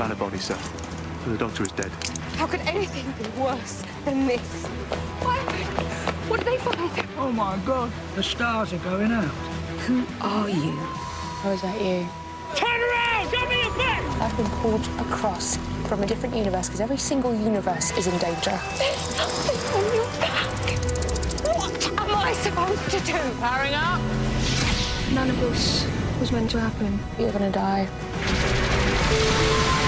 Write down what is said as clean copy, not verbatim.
found a body, sir. And the doctor is dead. How could anything be worse than this? What did they find? Oh, my God. The stars are going out. Who are you? Or is that you? Turn around! Show me your back! I've been pulled across from a different universe because every single universe is in danger. There's something on your back. What am I supposed to do? Powering up. None of this was meant to happen. You're gonna die.